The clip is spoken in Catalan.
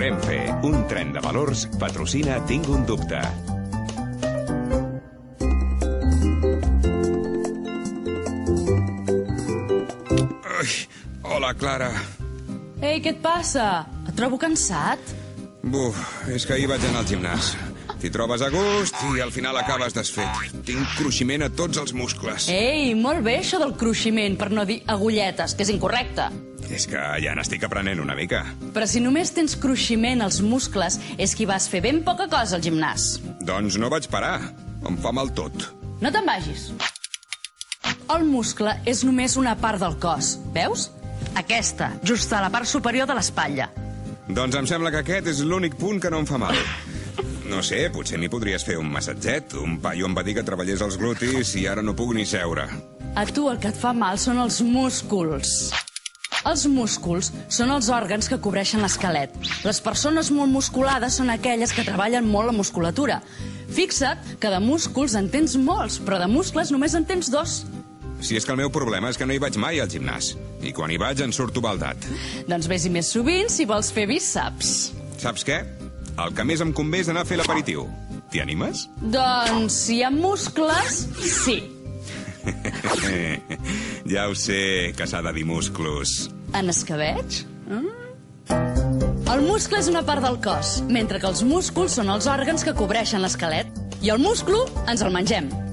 Renfe, un tren de valors, patrocina Tinc un dubte. Hola, Clara. Ei, què et passa? Et trobo cansat. Buf, és que ahir vaig anar al gimnàs. T'hi trobes a gust i al final acabes desfet. Tinc cruiximent a tots els muscles. Ei, molt bé això del cruiximent, per no dir agulletes, que és incorrecte. És que ja n'estic aprenent una mica. Però si només tens cruiximent als muscles, és que hi vas fer ben poca cosa al gimnàs. Doncs no vaig parar. Em fa mal tot. No te'n vagis. El muscle és només una part del cos, veus? Aquesta, just a la part superior de l'espatlla. Doncs em sembla que aquest és l'únic punt que no em fa mal. No sé, potser m'hi podries fer un massatget. Un paio em va dir que treballés els glutis i ara no puc ni seure. A tu el que et fa mal són els músculs. Els músculs són els òrgans que cobreixen l'esquelet. Les persones molt musculades són aquelles que treballen molt la musculatura. Fixa't que de músculs en tens molts, però de muscles només en tens 2. Si és que el meu problema és que no hi vaig mai al gimnàs. I quan hi vaig en surto baldat. Doncs vés-hi més sovint si vols fer bíceps. Saps què? El que més em convé és anar a fer l'aperitiu. T'hi animes? Doncs si hi ha muscles, sí. Ja ho sé, que s'ha de dir músculos. En escabeig? El muscle és una part del cos, mentre que els músculs són els òrgans que cobreixen l'esquelet. I el múscul ens el mengem.